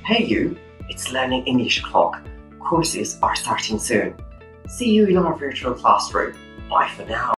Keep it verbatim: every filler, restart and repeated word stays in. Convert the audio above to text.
Hey you, it's Learning English o'clock. Courses are starting soon. See you in our virtual classroom. Bye for now.